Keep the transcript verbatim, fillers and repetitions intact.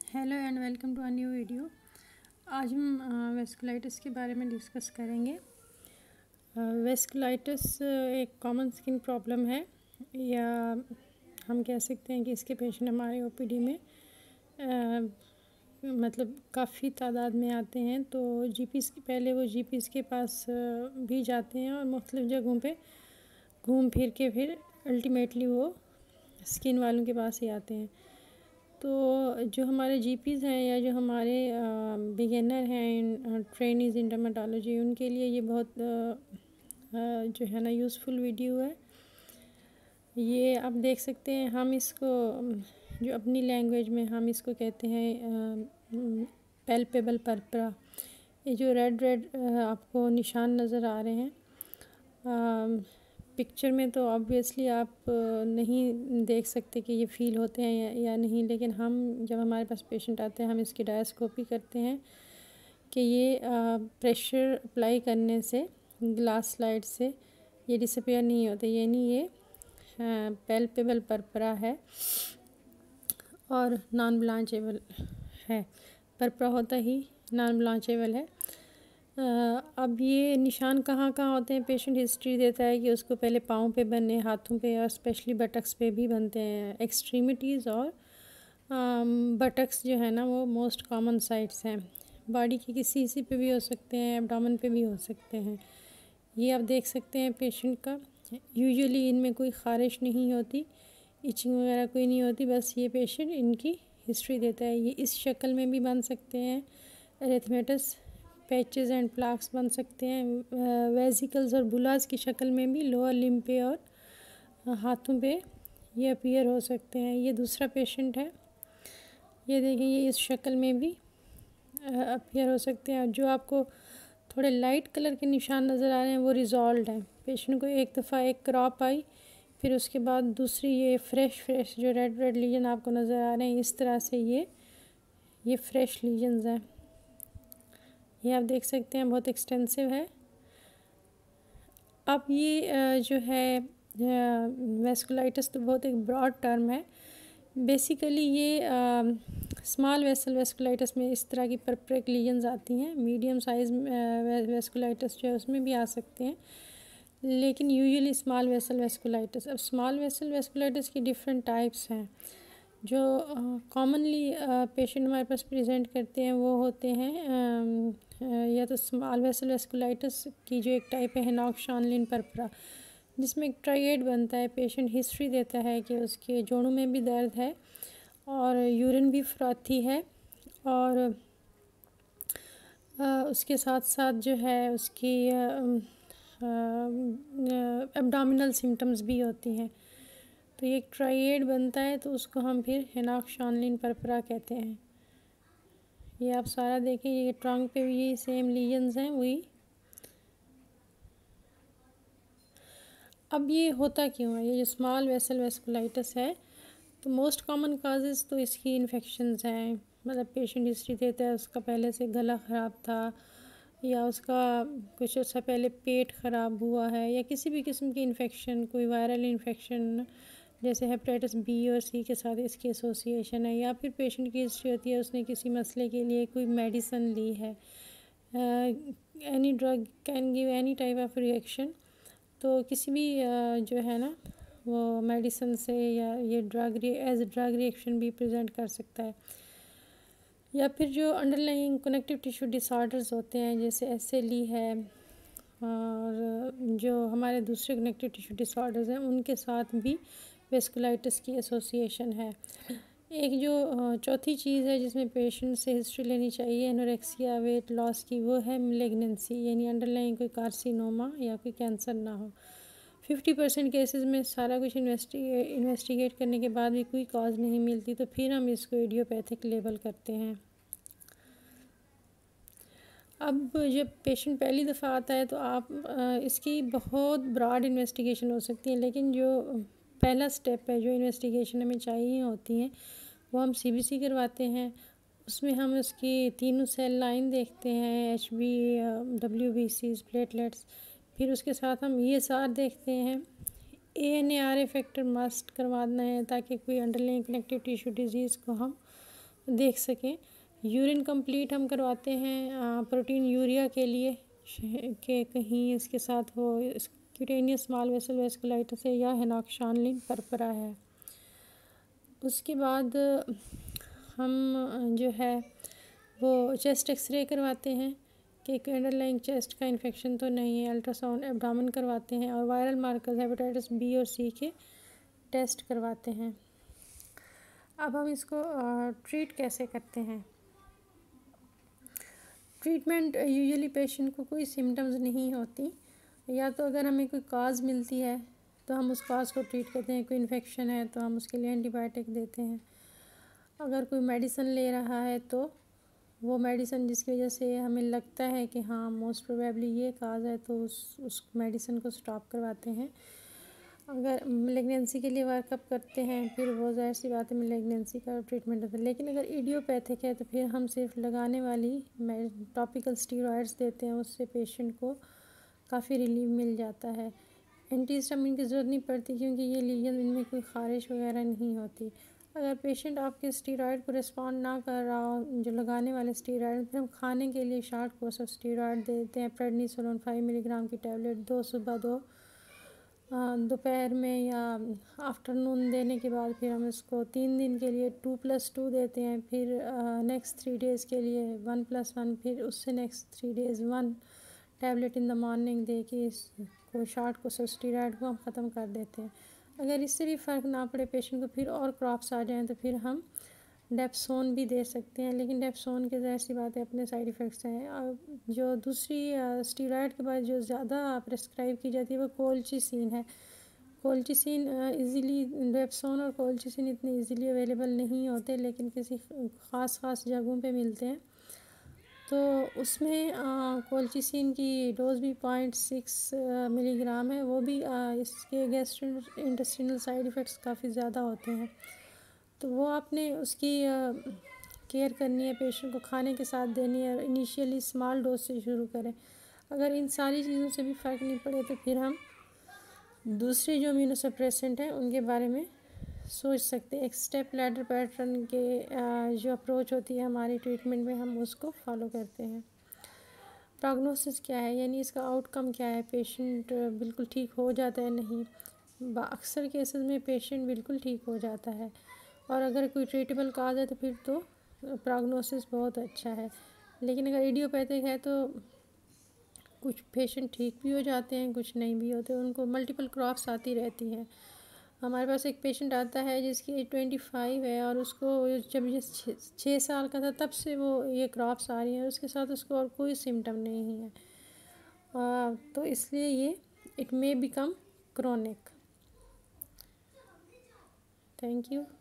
Hello and welcome to a new video. आज हम vasculitis के बारे में डिस्कस करेंगे। वेस्कुलाइटिस एक कॉमन स्किन प्रॉब्लम है, या हम कह सकते हैं कि इसके पेशेंट हमारे ओपीडी में आ, मतलब काफ़ी तादाद में आते हैं। तो जीपीज़ के पहले वो जीपीज़ के पास भी जाते हैं और मुख्तलिफ़ जगहों पे घूम फिर के फिर अल्टीमेटली वो स्किन वालों के पास ही आते हैं। तो जो हमारे जीपीज़ हैं या जो हमारे बिगिनर हैं ट्रेनीज इन डर्मेटोलॉजी, उनके लिए ये बहुत आ, आ, जो है ना यूज़फुल वीडियो है। ये आप देख सकते हैं, हम इसको जो अपनी लैंग्वेज में हम इसको कहते हैं पैल्पेबल पर्परा। ये जो रेड रेड आपको निशान नज़र आ रहे हैं आ, पिक्चर में तो ऑब्वियसली आप नहीं देख सकते कि ये फ़ील होते हैं या, या नहीं, लेकिन हम जब हमारे पास पेशेंट आते हैं हम इसकी डायस्कोपी करते हैं कि ये प्रेशर अप्लाई करने से ग्लास स्लाइड से ये डिसअपियर नहीं होते, यानी ये पैल्पेबल पर्परा है और नॉन ब्लांचेबल है। पर्परा होता ही नॉन ब्लांचेबल है। Uh, अब ये निशान कहाँ कहाँ होते हैं, पेशेंट हिस्ट्री देता है कि उसको पहले पाँव पे बने, हाथों पे और स्पेशली बटक्स पे भी बनते हैं। एक्सट्रीमिटीज़ और बटक्स जो है ना वो मोस्ट कॉमन साइट्स हैं। बॉडी की किसी हिस्से पे भी हो सकते हैं, एब्डोमेन पे भी हो सकते हैं। ये आप देख सकते हैं पेशेंट का। यूजुअली इनमें कोई ख़ारिश नहीं होती, इचिंग वगैरह कोई नहीं होती, बस ये पेशेंट इनकी हिस्ट्री देता है। ये इस शक्ल में भी बन सकते हैं, एरिथमेटस पैचेस एंड प्लाक्स बन सकते हैं। वेजिकल्स और बुलास की शक्ल में भी लोअर लिम्ब पे और हाथों पे ये अपीयर हो सकते हैं। ये दूसरा पेशेंट है, ये देखिए, ये इस शक्ल में भी अपीयर हो सकते हैं। और जो आपको थोड़े लाइट कलर के निशान नज़र आ रहे हैं वो रिजॉल्व हैं। पेशेंट को एक दफ़ा एक क्रॉप आई, फिर उसके बाद दूसरी ये फ्रेश फ्रेश जो रेड रेड लीजन आपको नज़र आ रहे हैं, इस तरह से ये ये फ्रेश लीजन्स हैं। ये आप देख सकते हैं बहुत एक्सटेंसिव है। अब ये जो है वेस्कुलाइटिस तो बहुत एक ब्रॉड टर्म है। बेसिकली ये स्मॉल वेसल वेस्कुलाइटिस में इस तरह की परप्रेक लीजन्स आती हैं। मीडियम साइज़ वेस्कुलाइटिस जो है उसमें भी आ सकते हैं, लेकिन यूजुअली स्मॉल वेसल वेस्कुलाइटिस। अब स्मॉल वेसल वेस्कुलाइटिस की डिफरेंट टाइप्स हैं। जो कॉमनली पेशेंट हमारे पास प्रेजेंट करते हैं वो होते हैं uh, या तो स्मॉल वेसल वेस्कुलाइटिस की जो एक टाइप है हेनॉक शॉनलिन पर्परा, जिसमें एक ट्राइएड बनता है। पेशेंट हिस्ट्री देता है कि उसके जोड़ों में भी दर्द है और यूरिन भी फ्रॉथी है, और uh, उसके साथ साथ जो है उसकी एब्डोमिनल सिम्टम्स भी होती हैं। तो ये एक ट्राइएड बनता है, तो उसको हम फिर हेनॉक शॉनलिन पर्परा कहते हैं। ये आप सारा देखें, ये ट्रंक पे भी ये सेम लीजन्स हैं वही। अब ये होता क्यों है, ये जो स्मॉल वेसल वेस्कुलाइटिस है, तो मोस्ट कॉमन काजेज़ तो इसकी इन्फेक्शंस हैं। मतलब पेशेंट हिस्ट्री देता है उसका पहले से गला ख़राब था, या उसका कुछ अर्सा पहले पेट ख़राब हुआ है, या किसी भी किस्म की इन्फेक्शन, कोई वायरल इन्फेक्शन जैसे हेपेटाइटिस बी और सी के साथ इसकी एसोसिएशन है, या फिर पेशेंट की हिस्ट्री होती है उसने किसी मसले के लिए कोई मेडिसिन ली है। Any drug can give any type of reaction. तो किसी भी uh, जो है ना वो मेडिसिन से या ये ड्रग एज ड्रग रिएक्शन भी प्रेजेंट कर सकता है। या फिर जो अंडरलाइंग कनेक्टिव टिश्यू डिसऑर्डर्स होते हैं जैसे एस एल ई है, और जो हमारे दूसरे कनेक्टिव टिश्यू डिसऑर्डर्स हैं उनके साथ भी वेस्कुलाइटिस की एसोसिएशन है। एक जो चौथी चीज़ है जिसमें पेशेंट से हिस्ट्री लेनी चाहिए एनोरेक्सिया वेट लॉस की, वो है मैलिग्नेंसी, यानी अंडरलाइंग कोई कार्सिनोमा या कोई कैंसर ना हो। फिफ्टी परसेंट केसेस में सारा कुछ इन्वेस्टिगे इन्वेस्टिगेट करने के बाद भी कोई कॉज नहीं मिलती, तो फिर हम इसको इडियोपैथिक लेबल करते हैं। अब जब पेशेंट पहली दफ़ा आता है तो आप इसकी बहुत ब्रॉड इन्वेस्टिगेशन हो सकती है, लेकिन जो पहला स्टेप है, जो इन्वेस्टिगेशन हमें चाहिए होती हैं, वो हम सीबीसी करवाते हैं। उसमें हम उसकी तीनों सेल लाइन देखते हैं, H B W B C's platelets, फिर उसके साथ हम ई एस आर देखते हैं। A N A R A factor must करवाना है ताकि कोई अंडरलाइंग कनेक्टिव टिश्यू डिजीज़ को हम देख सकें। यूरिन कंप्लीट हम करवाते हैं प्रोटीन यूरिया के लिए कि कहीं इसके साथ वो क्यूटेनियस स्मॉल वेसल वैस्कुलाइटिस है या हेनॉक्शानलिन परपरा है। उसके बाद हम जो है वो चेस्ट एक्सरे करवाते हैं कि अंडरलाइंग चेस्ट का इन्फेक्शन तो नहीं है। अल्ट्रासाउंड एब्डोमेन करवाते हैं और वायरल मार्कर्स हेपेटाइटिस बी और सी के टेस्ट करवाते हैं। अब हम इसको ट्रीट कैसे करते हैं। ट्रीटमेंट यूजुअली पेशेंट को कोई सिम्टम्स नहीं होती, या तो अगर हमें कोई काज मिलती है तो हम उस काज को ट्रीट करते हैं। कोई इन्फेक्शन है तो हम उसके लिए एंटीबायोटिक देते हैं। अगर कोई मेडिसिन ले रहा है तो वो मेडिसिन जिसकी वजह से हमें लगता है कि हाँ मोस्ट प्रोबेबली ये काज है तो उस उस मेडिसिन को स्टॉप करवाते हैं। अगर मैलिग्नेंसी के लिए वर्कअप करते हैं फिर वो ज़ाहिर सी बात है मैलिग्नेंसी का ट्रीटमेंट होता है। लेकिन अगर इडियोपैथिक है तो फिर हम सिर्फ लगाने वाली टॉपिकल स्टीरॉयड्स देते हैं, उससे पेशेंट को काफ़ी रिलीफ मिल जाता है। एंटीहिस्टामिन की ज़रूरत नहीं पड़ती क्योंकि ये लीजन इनमें कोई ख़ारिश वगैरह नहीं होती। अगर पेशेंट आपके स्टीरॉयड को रिस्पॉन्ड ना कर रहा हो, जो लगाने वाले स्टीरॉयड, फिर हम खाने के लिए शॉर्ट कोर्स ऑफ स्टीरॉयड देते हैं। प्रेडनिसोलोन फाइव मिलीग्राम की टैबलेट दो सुबह दो दोपहर में या आफ्टरनून देने के बाद फिर हम इसको तीन दिन के लिए टू प्लस टू देते हैं। फिर नेक्स्ट थ्री डेज़ के लिए वन प्लस वन, फिर उससे next three days one tablet in the morning दे के इसको शॉर्ट कोर्स ऑफ स्टीरॉयड को हम ख़त्म कर देते हैं। अगर इससे भी फ़र्क ना पड़े पेशेंट को, फिर और क्रॉप्स आ जाएं, तो फिर हम डेप्सोन भी दे सकते हैं। लेकिन डेप्सोन के ज़ाहिर सी बात है अपने साइड इफ़ेक्ट्स हैं। और जो दूसरी स्टीरॉयड के बाद जो ज़्यादा प्रेस्क्राइब की जाती है वो कोलचिसिन है। कोलचिसिन इजीली डेप्सोन और कोलचिसिन इतने इजीली अवेलेबल नहीं होते, लेकिन किसी ख़ास ख़ास जगहों पे मिलते हैं। तो उसमें कोलचिसिन की डोज भी पॉइंट सिक्स मिलीग्राम है। वो भी आ, इसके गैस्ट्रो इंटेस्टिनल साइड इफ़ेक्ट्स काफ़ी ज़्यादा होते हैं, तो वो आपने उसकी केयर करनी है। पेशेंट को खाने के साथ देनी है। इनिशियली स्मॉल डोज से शुरू करें। अगर इन सारी चीज़ों से भी फ़र्क नहीं पड़े तो फिर हम दूसरे जो इम्यूनोसप्रेसेंट हैं उनके बारे में सोच सकते हैं। एक स्टेप लैडर पैटर्न के जो अप्रोच होती है हमारी ट्रीटमेंट में, हम उसको फॉलो करते हैं। प्रोग्नोसिस क्या है, यानी इसका आउटकम क्या है, पेशेंट बिल्कुल ठीक हो जाता है नहीं। अक्सर केसेस में पेशेंट बिल्कुल ठीक हो जाता है, और अगर कोई ट्रीटेबल काज है तो फिर तो प्रोग्नोसिस बहुत अच्छा है। लेकिन अगर इडियोपैथिक है तो कुछ पेशेंट ठीक भी हो जाते हैं, कुछ नहीं भी होते, उनको मल्टीपल क्रॉप्स आती रहती हैं। हमारे पास एक पेशेंट आता है जिसकी एज ट्वेंटी फाइव है और उसको जब ये छः साल का था तब से वो ये क्रॉप्स आ रही हैं, उसके साथ उसको और कोई सिम्टम नहीं है। आ, तो इसलिए ये it may become chronic. Thank you.